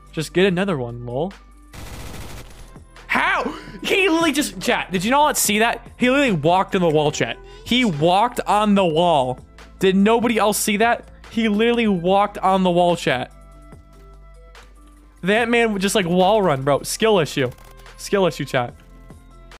Just get another one, lol. How? He literally just... Chat, did you not see that? He literally walked on the wall, chat. He walked on the wall. Did nobody else see that? He literally walked on the wall, chat. That man would just like wall run, bro. Skill issue. Skill issue, chat.